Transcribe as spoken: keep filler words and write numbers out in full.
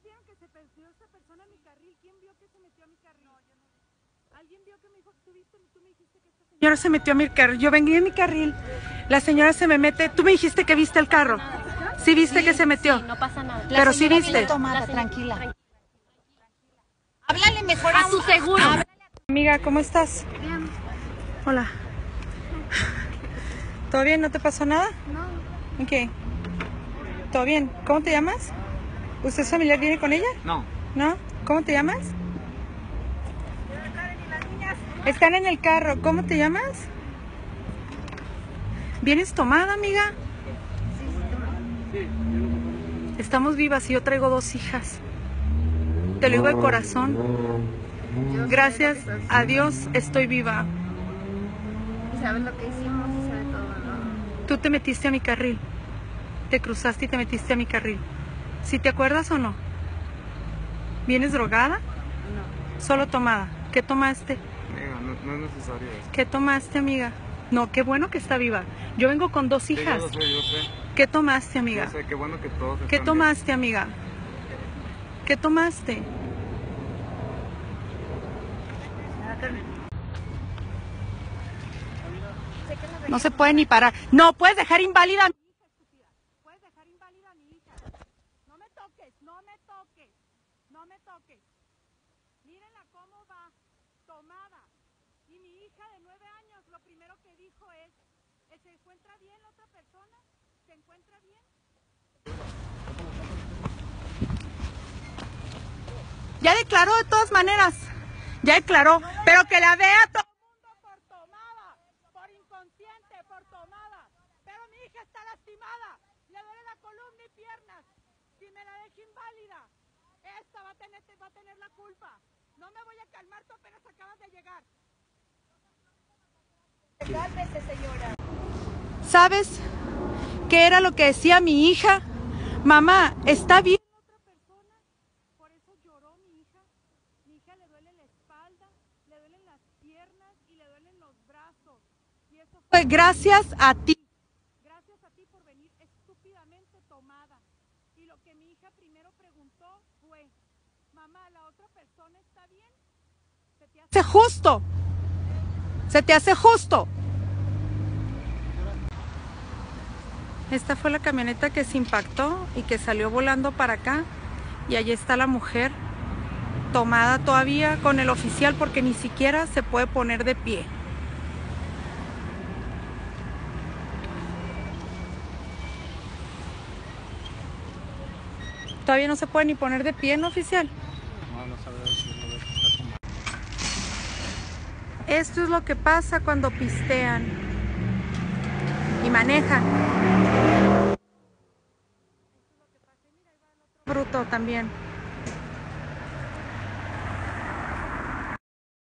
vieron que se perdió esta persona en mi carril? ¿Quién vio que se metió a mi carril? No, yo no vi. ¿Alguien vio que me dijo, tú viste, tú me dijiste que esta señora se metió a mi carril? Yo venía en mi carril, la señora se me mete, tú me dijiste que viste el carro. Sí viste sí, que se metió. Sí, no pasa nada. La Pero sí viste. Tomada, tranquila. tranquila. Háblale mejor a su seguro. Háblale. Amiga, ¿cómo estás? Bien. Hola. ¿Todo bien? ¿No te pasó nada? No. Ok. ¿Todo bien? ¿Cómo te llamas? ¿Usted es familiar? ¿Viene con ella? No. ¿No? ¿Cómo te llamas? Están en el carro. ¿Cómo te llamas? ¿Vienes tomada, amiga? Sí, sí. Estamos vivas y yo traigo dos hijas. Te lo digo de corazón. Gracias a Dios estoy viva. Y sabes lo que hicimos y sabe todo, ¿no? Tú te metiste a mi carril. Te cruzaste y te metiste a mi carril. ¿Sí te acuerdas o no? ¿Vienes drogada? No. Solo tomada. ¿Qué tomaste? Amiga, no, no es necesario eso. ¿Qué tomaste, amiga? No, qué bueno que está viva. Yo vengo con dos hijas. Sí, yo lo sé, yo sé. ¿Qué tomaste, amiga? Yo sé, qué bueno que todos ¿Qué están tomaste, bien. amiga? ¿Qué tomaste? No se puede ni parar. No, puedes dejar inválida a mi hija, estúpida. Puedes dejar inválida a mi hija. No me toques, no me toques. No me toques. Mírenla cómo va, tomada. Y mi hija de nueve años, lo primero que dijo es, ¿se encuentra bien la otra persona? ¿Se encuentra bien? Ya declaró de todas maneras. Ya declaró, pero que la vea todo el mundo por tomada, por inconsciente, por tomada. Pero mi hija está lastimada, le duele la columna y piernas. Si me la dejo inválida, esta va a tener, va a tener la culpa. No me voy a calmar, tú apenas acabas de llegar. Cálmese, señora. ¿Sabes qué era lo que decía mi hija? Mamá, ¿está bien otra persona? Por eso lloró mi hija. Mi hija le duele la espalda, le duelen las piernas y le duelen los brazos. Y eso fue gracias a ti. Gracias a ti por venir estúpidamente tomada. Y lo que mi hija primero preguntó fue, mamá, ¿la otra persona está bien? ¿Se te hace justo? ¿Se te hace justo? Esta fue la camioneta que se impactó y que salió volando para acá. Y allí está la mujer, tomada todavía con el oficial porque ni siquiera se puede poner de pie. Todavía no se puede ni poner de pie, ¿no, oficial? No, no sabe si lo está tomando. Esto es lo que pasa cuando pistean y manejan. Bruto también.